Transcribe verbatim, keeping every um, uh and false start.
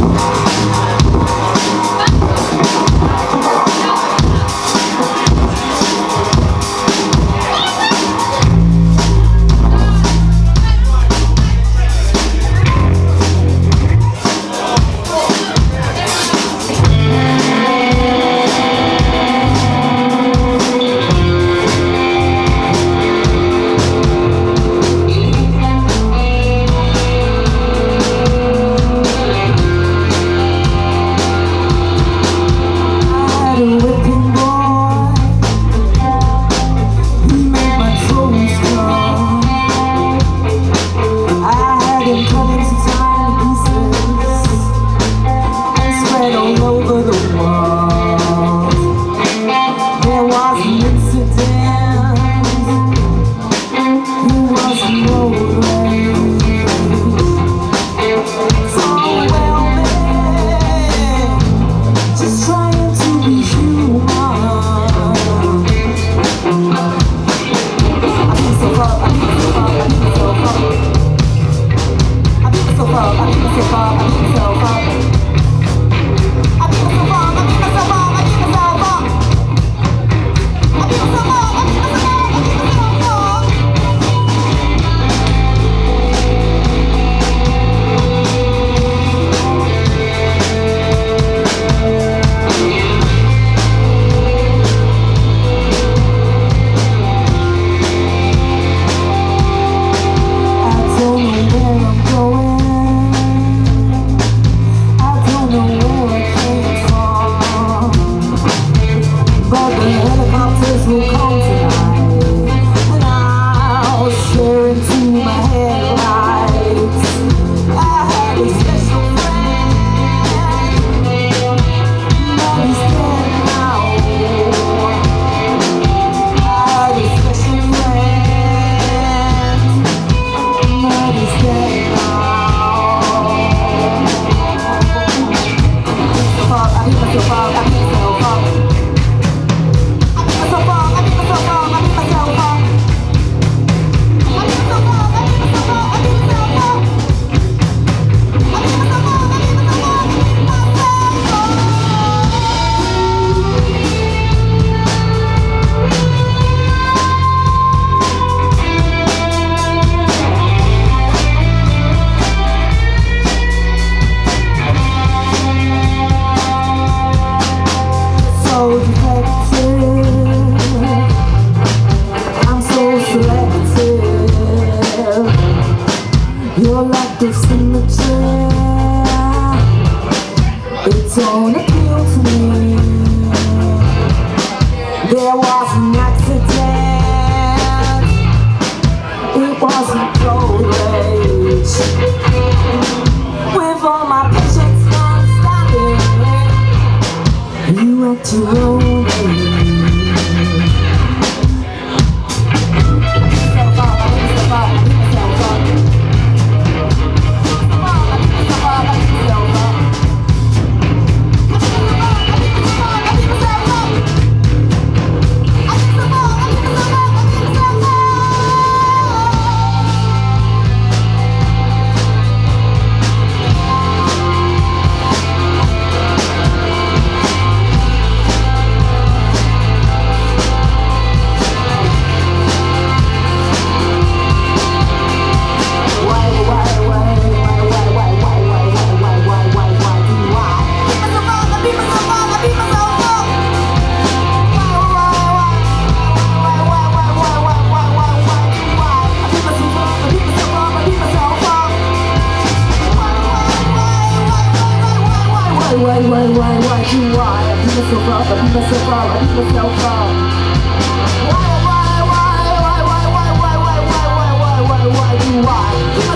It don't appeal to me. There was an accident. It wasn't road rage. With all my patience understanding, you went your own way. Why, why, why, why, why do I? I beat myself up, I beat myself up, I beat myself up. Why, why, why, why, why, why, why, why, why, why, why, why, why do I?